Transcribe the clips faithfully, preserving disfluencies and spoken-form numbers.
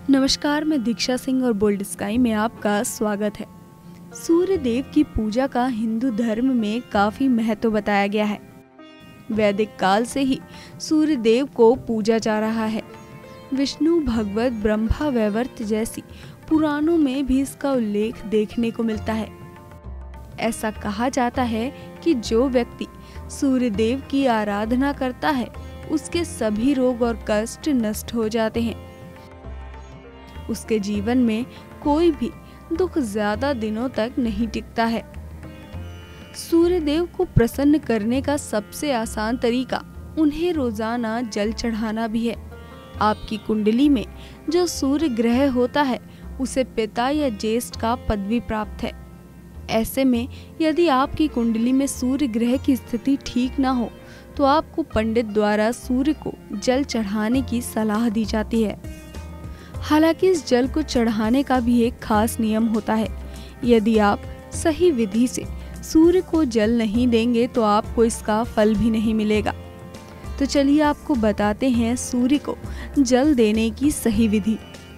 नमस्कार, मैं दीक्षा सिंह और बोल्ड स्काई में आपका स्वागत है। सूर्य देव की पूजा का हिंदू धर्म में काफी महत्व बताया गया है। वैदिक काल से ही सूर्य देव को पूजा जा रहा है। विष्णु, भगवत, ब्रह्मा, वैवर्त जैसी पुराणों में भी इसका उल्लेख देखने को मिलता है। ऐसा कहा जाता है कि जो व्यक्ति सूर्य देव की आराधना करता है उसके सभी रोग और कष्ट नष्ट हो जाते हैं। उसके जीवन में कोई भी दुख ज्यादा दिनों तक नहीं टिकता है। सूर्य देव को प्रसन्न करने का सबसे आसान तरीका उन्हें रोजाना जल चढ़ाना भी है। आपकी कुंडली में जो सूर्य ग्रह होता है उसे पिता या ज्येष्ठ का पदवी प्राप्त है। ऐसे में यदि आपकी कुंडली में सूर्य ग्रह की स्थिति ठीक ना हो तो आपको पंडित द्वारा सूर्य को जल चढ़ाने की सलाह दी जाती है। हालांकि इस जल को चढ़ाने का भी एक खास नियम होता है। यदि आप सही विधि से सूर्य को जल नहीं देंगे तो आपको इसका फल भी नहीं मिलेगा। तो चलिए आपको बताते हैं सूर्य को जल देने की सही विधि।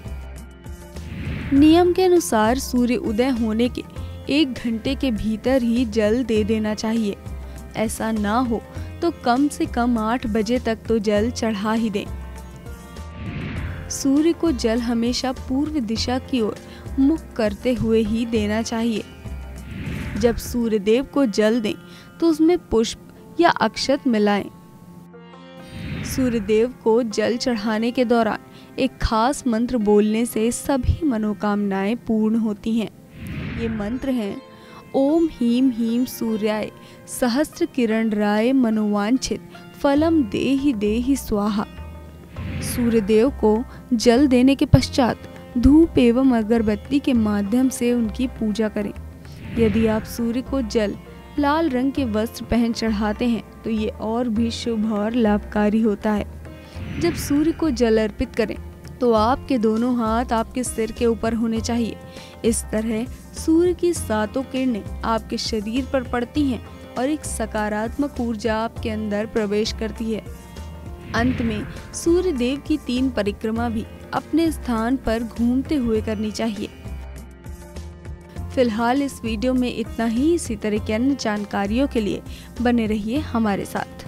नियम के अनुसार सूर्य उदय होने के एक घंटे के भीतर ही जल दे देना चाहिए। ऐसा ना हो तो कम से कम आठ बजे तक तो जल चढ़ा ही दें। सूर्य को जल हमेशा पूर्व दिशा की ओर मुख करते हुए ही देना चाहिए। जब सूर्य देव को जल दें तो उसमें पुष्प या अक्षत मिलाएं। सूर्य देव को जल चढ़ाने के दौरान एक खास मंत्र बोलने से सभी मनोकामनाएं पूर्ण होती हैं। ये मंत्र हैं: ओम ह्रीं ह्रीं सूर्याय सहस्त्र किरणाय मनोवांछित फलम देहि देहि स्वाहा। सूर्य देव को जल देने के पश्चात धूप एवं अगरबत्ती के माध्यम से उनकी पूजा करें। यदि आप सूर्य को जल लाल रंग के वस्त्र पहन चढ़ाते हैं तो ये और भी शुभ और लाभकारी होता है। जब सूर्य को जल अर्पित करें तो आपके दोनों हाथ आपके सिर के ऊपर होने चाहिए। इस तरह सूर्य की सातों किरणें आपके शरीर पर पड़ती हैं और एक सकारात्मक ऊर्जा आपके अंदर प्रवेश करती है। अंत में सूर्य देव की तीन परिक्रमा भी अपने स्थान पर घूमते हुए करनी चाहिए। फिलहाल इस वीडियो में इतना ही। इसी तरह की अन्य जानकारियों के लिए बने रहिए हमारे साथ।